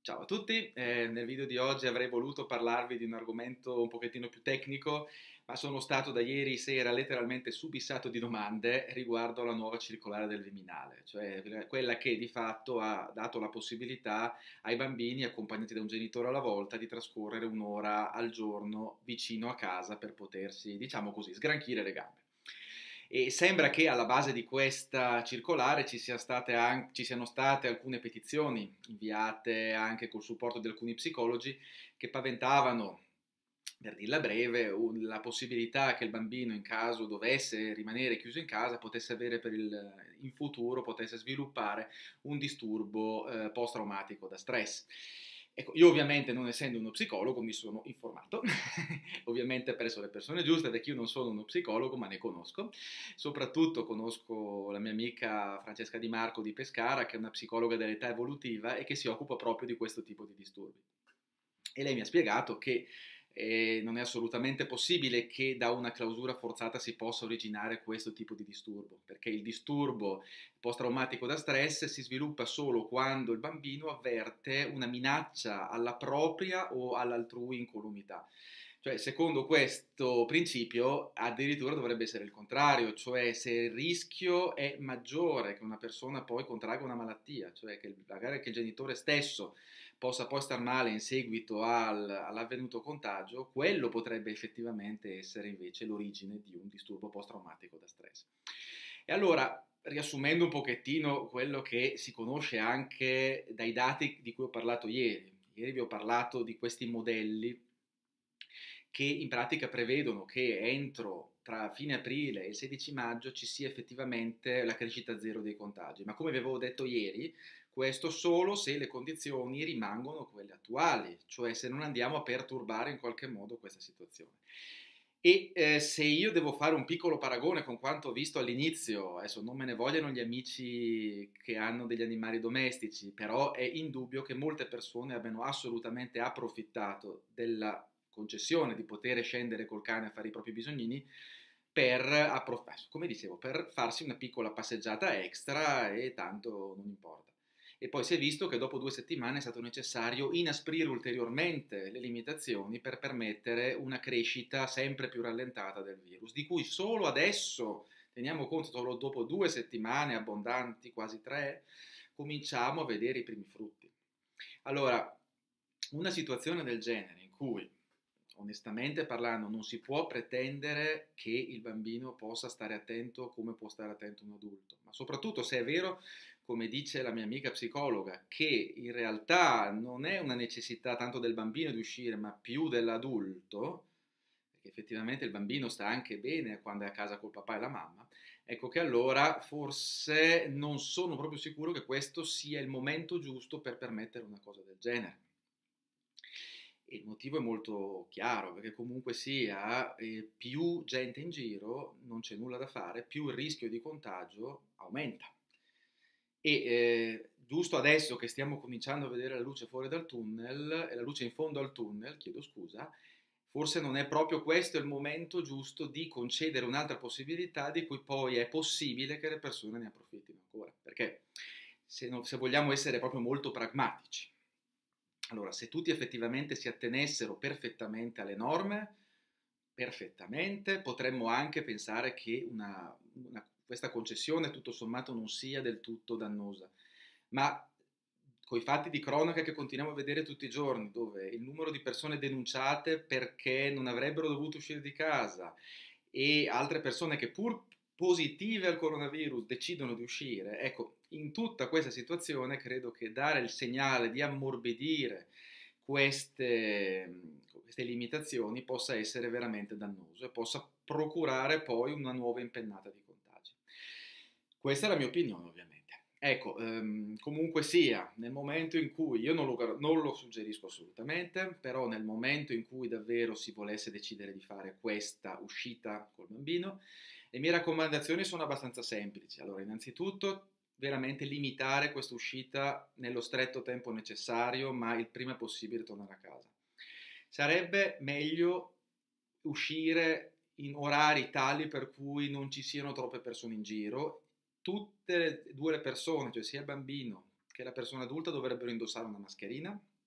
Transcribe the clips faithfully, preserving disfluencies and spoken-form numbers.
Ciao a tutti, eh, nel video di oggi avrei voluto parlarvi di un argomento un pochettino più tecnico, ma sono stato da ieri sera letteralmente subissato di domande riguardo alla nuova circolare del Viminale, cioè quella che di fatto ha dato la possibilità ai bambini accompagnati da un genitore alla volta di trascorrere un'ora al giorno vicino a casa per potersi, diciamo così, sgranchire le gambe. E sembra che alla base di questa circolare ci, sia state an- ci siano state alcune petizioni inviate anche col supporto di alcuni psicologi che paventavano, per dirla breve, un- la possibilità che il bambino, in caso dovesse rimanere chiuso in casa, potesse avere per il, in futuro, potesse sviluppare un disturbo eh, post-traumatico da stress. Ecco, io ovviamente non essendo uno psicologo mi sono informato, ovviamente presso le persone giuste, perché io non sono uno psicologo ma ne conosco, soprattutto conosco la mia amica Francesca Di Marco di Pescara, che è una psicologa dell'età evolutiva e che si occupa proprio di questo tipo di disturbi. E lei mi ha spiegato che eh, non è assolutamente possibile che da una clausura forzata si possa originare questo tipo di disturbo, perché il disturbo post-traumatico da stress si sviluppa solo quando il bambino avverte una minaccia alla propria o all'altrui incolumità. Cioè, secondo questo principio, addirittura dovrebbe essere il contrario, cioè se il rischio è maggiore che una persona poi contragga una malattia, cioè che magari che il genitore stesso possa poi star male in seguito al, all'avvenuto contagio, quello potrebbe effettivamente essere invece l'origine di un disturbo post-traumatico da stress. E allora, riassumendo un pochettino quello che si conosce anche dai dati di cui ho parlato ieri, ieri vi ho parlato di questi modelli che in pratica prevedono che entro tra fine aprile e il sedici maggio ci sia effettivamente la crescita zero dei contagi, ma come vi avevo detto ieri, questo solo se le condizioni rimangono quelle attuali, cioè se non andiamo a perturbare in qualche modo questa situazione. E eh, se io devo fare un piccolo paragone con quanto ho visto all'inizio, adesso non me ne vogliono gli amici che hanno degli animali domestici, però è indubbio che molte persone abbiano assolutamente approfittato della concessione di poter scendere col cane a fare i propri bisognini per, approf- come dicevo, per farsi una piccola passeggiata extra e tanto non importa. E poi si è visto che dopo due settimane è stato necessario inasprire ulteriormente le limitazioni per permettere una crescita sempre più rallentata del virus, di cui solo adesso, teniamo conto solo dopo due settimane abbondanti, quasi tre, cominciamo a vedere i primi frutti. Allora, una situazione del genere in cui, onestamente parlando, non si può pretendere che il bambino possa stare attento come può stare attento un adulto, ma soprattutto se è vero, come dice la mia amica psicologa, che in realtà non è una necessità tanto del bambino di uscire, ma più dell'adulto, perché effettivamente il bambino sta anche bene quando è a casa col papà e la mamma, ecco che allora forse non sono proprio sicuro che questo sia il momento giusto per permettere una cosa del genere. E il motivo è molto chiaro, perché comunque sia, eh, più gente in giro, non c'è nulla da fare, più il rischio di contagio aumenta. E eh, giusto adesso che stiamo cominciando a vedere la luce fuori dal tunnel, e la luce in fondo al tunnel, chiedo scusa, forse non è proprio questo il momento giusto di concedere un'altra possibilità di cui poi è possibile che le persone ne approfittino ancora. Perché se, non- se vogliamo essere proprio molto pragmatici, allora se tutti effettivamente si attenessero perfettamente alle norme, perfettamente, potremmo anche pensare che una, una, questa concessione tutto sommato non sia del tutto dannosa, ma con i fatti di cronaca che continuiamo a vedere tutti i giorni, dove il numero di persone denunciate perché non avrebbero dovuto uscire di casa e altre persone che pur positive al coronavirus decidono di uscire, ecco, in tutta questa situazione credo che dare il segnale di ammorbidire queste, queste limitazioni possa essere veramente dannoso e possa procurare poi una nuova impennata di contagi. Questa è la mia opinione, ovviamente. Ecco, ehm, comunque sia, nel momento in cui, io non lo, non lo suggerisco assolutamente, però nel momento in cui davvero si volesse decidere di fare questa uscita col bambino, le mie raccomandazioni sono abbastanza semplici. Allora, innanzitutto, veramente limitare questa uscita nello stretto tempo necessario, ma il prima possibile tornare a casa. Sarebbe meglio uscire in orari tali per cui non ci siano troppe persone in giro. Tutte e due le persone, cioè sia il bambino che la persona adulta, dovrebbero indossare una mascherina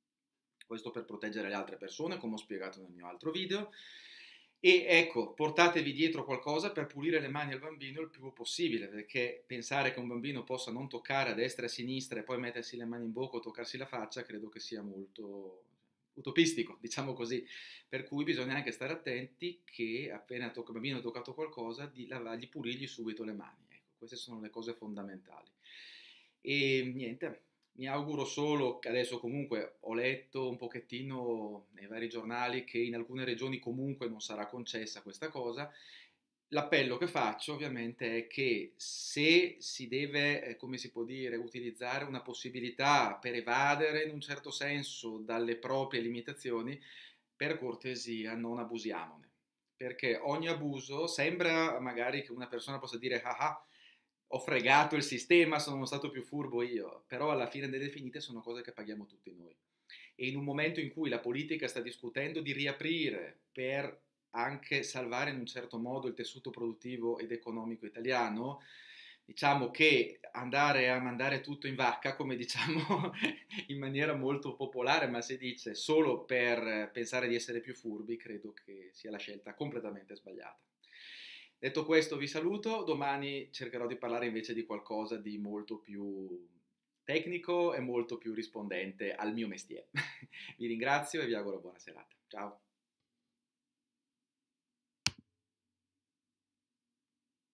Questo per proteggere le altre persone, come ho spiegato nel mio altro video. E ecco, portatevi dietro qualcosa per pulire le mani al bambino il più possibile, perché pensare che un bambino possa non toccare a destra e a sinistra e poi mettersi le mani in bocca o toccarsi la faccia, credo che sia molto utopistico, diciamo così. Per cui bisogna anche stare attenti che appena il bambino ha toccato qualcosa, di lavargli, pulirgli subito le mani. Ecco, queste sono le cose fondamentali. E niente, mi auguro solo che adesso comunque ho letto un pochettino nei vari giornali che in alcune regioni comunque non sarà concessa questa cosa. L'appello che faccio ovviamente è che se si deve, eh, come si può dire, utilizzare una possibilità per evadere in un certo senso dalle proprie limitazioni, per cortesia non abusiamone, perché ogni abuso sembra magari che una persona possa dire ah ah, ho fregato il sistema, sono stato più furbo io, però alla fine delle finite sono cose che paghiamo tutti noi. E in un momento in cui la politica sta discutendo di riaprire per anche salvare in un certo modo il tessuto produttivo ed economico italiano, diciamo che andare a mandare tutto in vacca, come diciamo in maniera molto popolare, ma si dice solo per pensare di essere più furbi, credo che sia la scelta completamente sbagliata. Detto questo, vi saluto. Domani cercherò di parlare invece di qualcosa di molto più tecnico e molto più rispondente al mio mestiere. Vi ringrazio e vi auguro buona serata. Ciao.